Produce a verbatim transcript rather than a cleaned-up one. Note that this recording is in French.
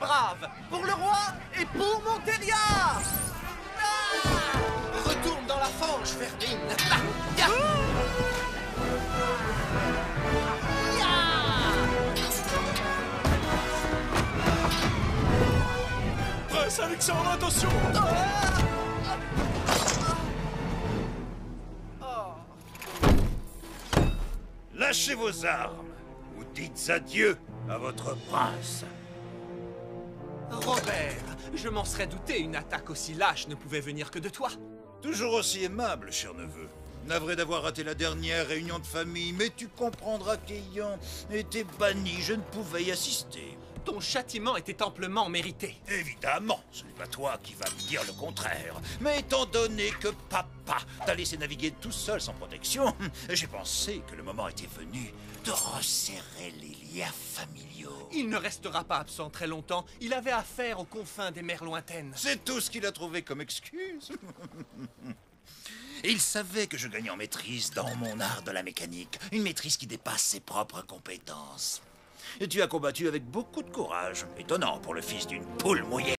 brave, pour le roi et pour Montélia. Ah! Retourne dans la fange, Ferdinand. Ah! Ya! Ya! Prince Alexandre, attention! Ah! Lâchez vos armes, ou dites adieu à votre prince. Robert, je m'en serais douté, une attaque aussi lâche ne pouvait venir que de toi. Toujours aussi aimable, cher neveu. Navré d'avoir raté la dernière réunion de famille, mais tu comprendras qu'ayant été banni, je ne pouvais y assister. Ton châtiment était amplement mérité. Évidemment, ce n'est pas toi qui vas me dire le contraire. Mais étant donné que papa t'a laissé naviguer tout seul sans protection, j'ai pensé que le moment était venu de resserrer les liens familiaux. Il ne restera pas absent très longtemps. Il avait affaire aux confins des mers lointaines. C'est tout ce qu'il a trouvé comme excuse. Il savait que je gagnais en maîtrise dans mon art de la mécanique. Une maîtrise qui dépasse ses propres compétences. Et tu as combattu avec beaucoup de courage. Étonnant pour le fils d'une poule mouillée.